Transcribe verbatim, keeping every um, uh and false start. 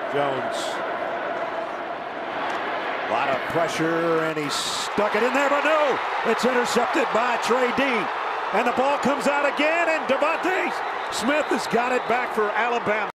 Jones. A lot of pressure, and he stuck it in there, but no! It's intercepted by Trey Dean. And the ball comes out again, and Devontae Smith has got it back for Alabama.